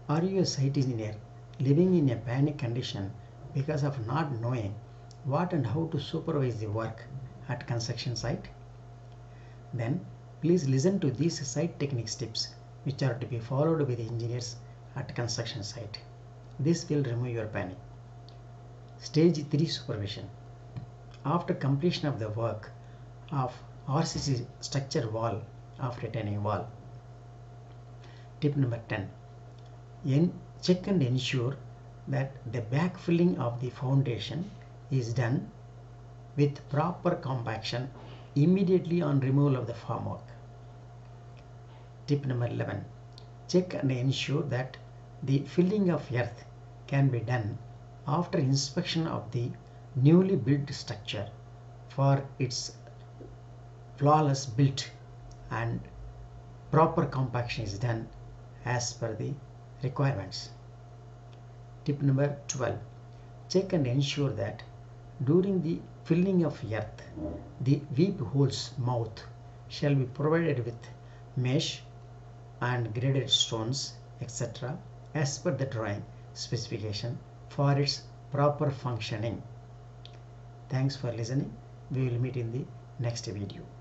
Are you a site engineer living in a panic condition because of not knowing what and how to supervise the work at construction site? Then please listen to these site techniques tips which are to be followed by the engineers at construction site. This will remove your panic. Stage 3 supervision. After completion of the work of RCC structure wall of retaining wall. Tip number 10. Check and ensure that the backfilling of the foundation is done with proper compaction immediately on removal of the formwork. Tip number 11. Check and ensure that the filling of earth can be done after inspection of the newly built structure for its flawless built and proper compaction is done as per the requirements. Tip number 12. Check and ensure that during the filling of earth, the weep hole's mouth shall be provided with mesh and graded stones, etc. as per the drawing specification for its proper functioning. Thanks for listening. We will meet in the next video.